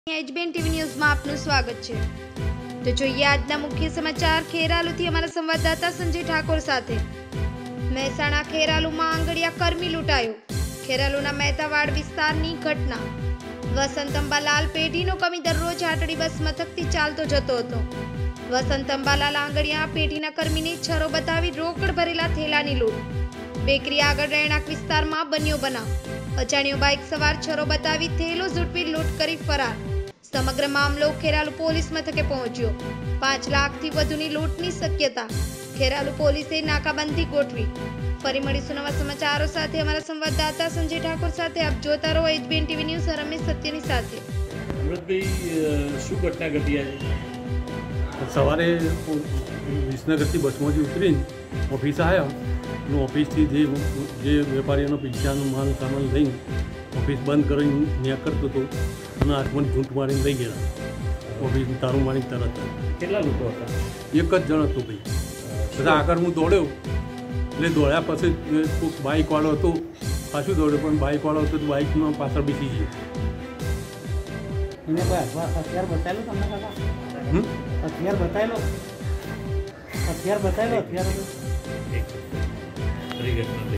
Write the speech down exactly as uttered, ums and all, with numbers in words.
HBN TV ન્યૂઝમાં આપનું સ્વાગત છે। તો જોઈએ આજના મુખ્ય સમાચાર ખેરાલુથી અમારા સંવાદદાતા સંજય ઠાકોર સાથે। મહેસાણા ખેરાલુમાં આંગડિયા કર્મી લૂંટાયો। ખેરાલુના મહેતાવાડ વિસ્તારની ઘટના। વસંત અંબાલાલ પેઢીનો કમી દરરોજ હાટડી બસ મથકથી ચાલતો જતો હતો। વસંત અંબાલાલ આંગડિયા પેઢીના કર્મીને છરો બતાવી રોકડ ભરેલા થેલાની લૂંટ। બેકરી આગળ રહેણાંક વિસ્તારમાં બન્યો બનાવ। અજાણ્યો બાઇક સવાર છરો બતાવી થેલો ઝૂંટવી લૂંટ કરી ફરાર। સમગ્ર મામલો ખેરાલુ પોલીસ મથકે પહોંચ્યો। પાંચ લાખથી વધુની લૂંટની શક્યતા। ખેરાલુ પોલીસે નાકાબંધી ગોઠવી। ફરી મળીશું નવા સમાચારો સાથે અમારા સંવાદદાતા સંજય ઠાકોર સાથે। આપ જોતા રહો એચબીએન ટીવી ન્યૂઝ રમેશ સત્યની સાથે। અમૃતભાઈ, શું ઘટના ઘટી આજે? સવારે વિસનગરથી બસમાંથી ઉતરીને ઓફિસ આવ્યા। ઓફિસથી જે જે વેપારીઓનો પિઝાનો માલ સામાન લઈને ઓફિસ બંધ કરીને ત્યાં કરતો હતો અને હાથમાં ઝૂંટ મારીને લઈ ગયા। ઓફિસ તારું મારી તરત કેટલા લોકો હતા? એક જ જણ હતો ભાઈ। બધા આગળ હું દોડ્યો, એટલે દોડ્યા પછી કોઈક બાઇકવાળો હતો, પાછું દોડ્યો પણ બાઇકવાળો હતો તો બાઇકમાં પાછળ બેસી ગયો। એને કોઈ હથિયાર બતાવેલું તમને કાકા? હમ હથિયાર બતાવેલો હથિયાર બતાવેલો હથિયાર ઘટના